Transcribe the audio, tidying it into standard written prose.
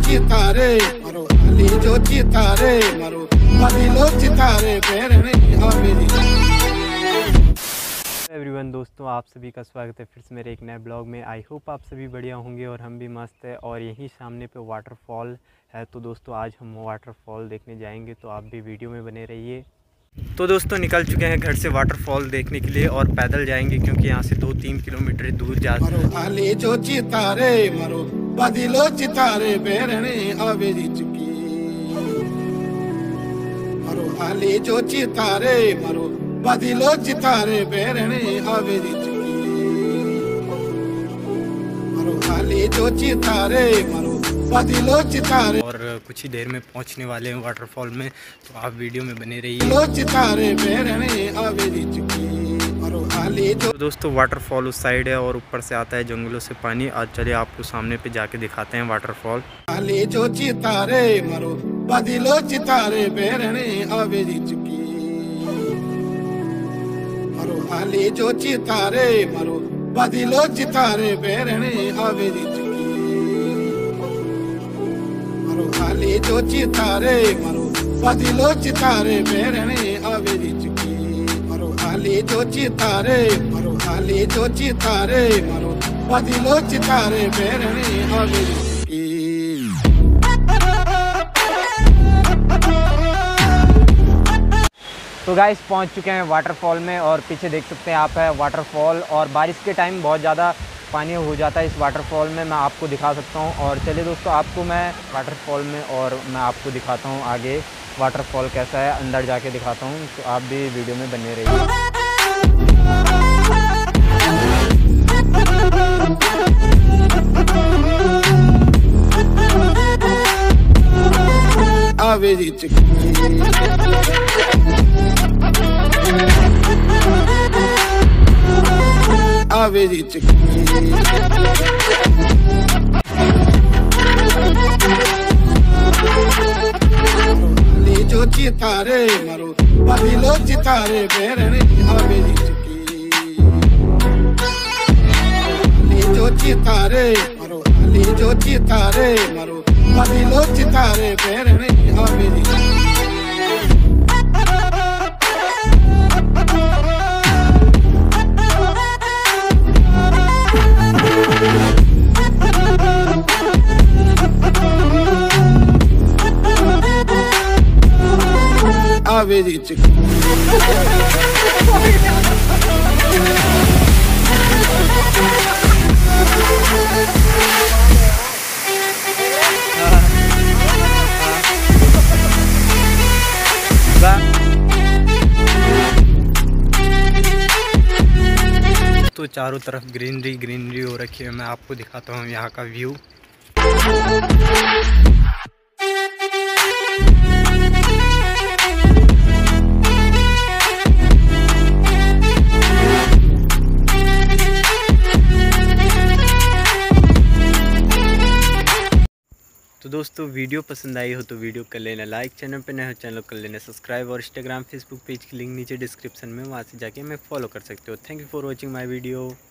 चितारे मरो हाली जो चितारे मरो बदिलो चितारे पेरने आवेरी। एवरीवन दोस्तों, आप सभी का स्वागत है फिर से मेरे एक नए ब्लॉग में। आई होप आप सभी बढ़िया होंगे और हम भी मस्त है। और यहीं सामने पे वाटरफॉल है, तो दोस्तों आज हम वाटरफॉल देखने जाएंगे, तो आप भी वीडियो में बने रहिए। तो दोस्तों निकल चुके हैं घर से वाटरफॉल देखने के लिए और पैदल जाएंगे क्योंकि यहाँ से 2-3 किलोमीटर दूर जा मरो हाली जो चितारे मरो बदिलो चितारे पेरने आवेरी चुकी। मरो हाली जो चितारे मरो बदिलो चितारे पेरने आवेरी चुकी। मरो हाली जो चितारे मरो बदिलो चितारे। और कुछ ही देर में पहुँचने वाले हैं वाटरफॉल में, तो आप वीडियो में बने रहिए। लो चितारे पेरने आवेरी चुकी। मरो हाली जो। तो दोस्तों वाटरफॉल उस साइड है और ऊपर से आता है जंगलों से पानी। आज चलिए आपको सामने पे जाके दिखाते हैं वाटरफॉल। हाली जो चितारे मरो बदिलो चितारे पेरने आवेरी चुकी। मरो हाली जो चितारे मरो बदिलो चितारे पेरने आवेरी चुकी। मरो हाली जो चितारे मरो बदिलो चितारे पेरने आवेरी चुकी। मरो हाली जो चितारे मरो हाली जो चितारे मरो बदिलो चितारे पेरने आवेरी चुकी। तो गाइस पहुंच चुके हैं वाटरफॉल में और पीछे देख सकते हैं आप है वाटरफॉल। और बारिश के टाइम बहुत ज़्यादा पानी हो जाता है इस वाटरफॉल में, मैं आपको दिखा सकता हूं। और चलिए दोस्तों आपको मैं वाटरफॉल में और मैं आपको दिखाता हूं आगे वाटरफॉल कैसा है, अंदर जाके दिखाता हूं। तो आप भी वीडियो में बने रहिए। आवेरी चुकी। आवेरी चुकी। हाली जो चितारे मरो बदिलो चितारे पेरने आवेरी चुकी। हाली जो चितारे मरो हाली जो चितारे मरो बदिलो चितारे पेरने आवेरी चुकी। आवेरी चुकी। तो चारों तरफ ग्रीनरी हो रखी है। मैं आपको दिखाता हूँ यहाँ का व्यू। तो दोस्तों वीडियो पसंद आई हो तो वीडियो कर लेना लाइक, चैनल पे नए हो चैनल कर लेना सब्सक्राइब और इंस्टाग्राम फेसबुक पेज की लिंक नीचे डिस्क्रिप्शन में, वहाँ से जाके मैं फॉलो कर सकते हो। Thank you for watching my video.